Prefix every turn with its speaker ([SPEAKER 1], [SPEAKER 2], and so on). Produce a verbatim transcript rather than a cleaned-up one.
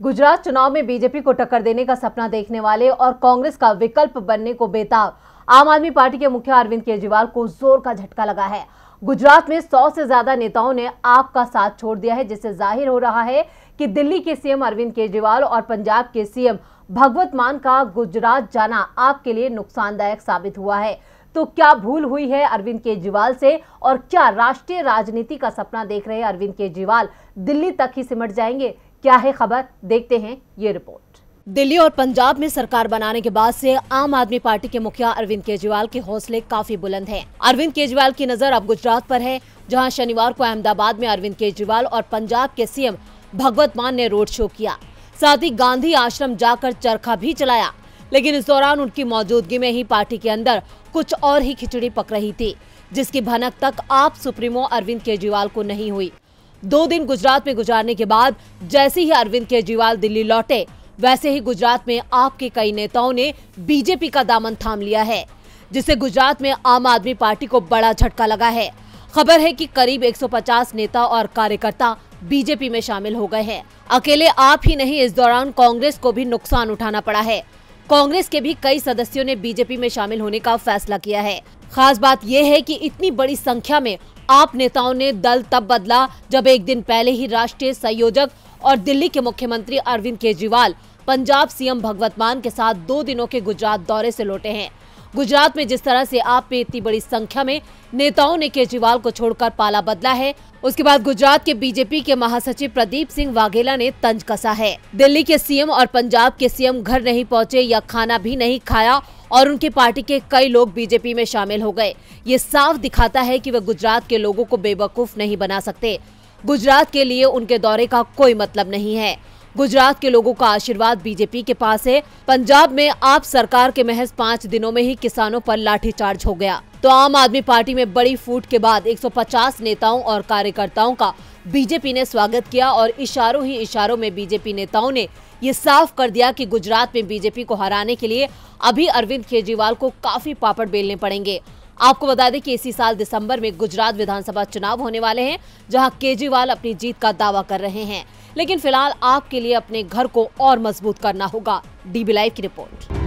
[SPEAKER 1] गुजरात चुनाव में बीजेपी को टक्कर देने का सपना देखने वाले और कांग्रेस का विकल्प बनने को बेताब आम आदमी पार्टी के मुखिया अरविंद केजरीवाल को जोर का झटका लगा है। गुजरात में सौ से ज्यादा नेताओं ने आप का साथ छोड़ दिया है, जिससे जाहिर हो रहा है कि दिल्ली के सीएम अरविंद केजरीवाल और पंजाब के सीएम भगवत मान का गुजरात जाना आपके लिए नुकसानदायक साबित हुआ है। तो क्या भूल हुई है अरविंद केजरीवाल से और क्या राष्ट्रीय राजनीति का सपना देख रहे अरविंद केजरीवाल दिल्ली तक ही सिमट जाएंगे? क्या है खबर, देखते हैं ये रिपोर्ट। दिल्ली और पंजाब में सरकार बनाने के बाद से आम आदमी पार्टी के मुखिया अरविंद केजरीवाल के हौसले काफी बुलंद हैं। अरविंद केजरीवाल की नजर अब गुजरात पर है, जहां शनिवार को अहमदाबाद में अरविंद केजरीवाल और पंजाब के सीएम भगवत मान ने रोड शो किया। साथ ही गांधी आश्रम जाकर चरखा भी चलाया, लेकिन इस दौरान उनकी मौजूदगी में ही पार्टी के अंदर कुछ और ही खिचड़ी पक रही थी, जिसकी भनक तक आप सुप्रीमो अरविंद केजरीवाल को नहीं हुई। दो दिन गुजरात में गुजारने के बाद जैसे ही अरविंद केजरीवाल दिल्ली लौटे, वैसे ही गुजरात में आपके कई नेताओं ने बीजेपी का दामन थाम लिया है, जिससे गुजरात में आम आदमी पार्टी को बड़ा झटका लगा है। खबर है कि करीब एक सौ पचास नेता और कार्यकर्ता बीजेपी में शामिल हो गए हैं। अकेले आप ही नहीं, इस दौरान कांग्रेस को भी नुकसान उठाना पड़ा है। कांग्रेस के भी कई सदस्यों ने बीजेपी में शामिल होने का फैसला किया है। खास बात यह है कि इतनी बड़ी संख्या में आप नेताओं ने दल तब बदला जब एक दिन पहले ही राष्ट्रीय संयोजक और दिल्ली के मुख्यमंत्री अरविंद केजरीवाल पंजाब सीएम भगवत मान के साथ दो दिनों के गुजरात दौरे से लौटे हैं। गुजरात में जिस तरह से आप में इतनी बड़ी संख्या में नेताओं ने केजरीवाल को छोड़कर पाला बदला है, उसके बाद गुजरात के बीजेपी के महासचिव प्रदीप सिंह वाघेला ने तंज कसा है। दिल्ली के सीएम और पंजाब के सीएम घर नहीं पहुंचे या खाना भी नहीं खाया और उनकी पार्टी के कई लोग बीजेपी में शामिल हो गए। ये साफ दिखाता है कि वे गुजरात के लोगों को बेवकूफ नहीं बना सकते। गुजरात के लिए उनके दौरे का कोई मतलब नहीं है। गुजरात के लोगों का आशीर्वाद बीजेपी के पास है। पंजाब में आप सरकार के महज पाँच दिनों में ही किसानों पर लाठीचार्ज हो गया। तो आम आदमी पार्टी में बड़ी फूट के बाद एक सौ पचास नेताओं और कार्यकर्ताओं का बीजेपी ने स्वागत किया और इशारों ही इशारों में बीजेपी नेताओं ने ये साफ कर दिया कि गुजरात में बीजेपी को हराने के लिए अभी अरविंद केजरीवाल को काफी पापड़ बेलने पड़ेंगे। आपको बता दें कि इसी साल दिसंबर में गुजरात विधानसभा चुनाव होने वाले हैं, जहां केजरीवाल अपनी जीत का दावा कर रहे हैं। लेकिन फिलहाल आपके लिए अपने घर को और मजबूत करना होगा। डीबी लाइव की रिपोर्ट।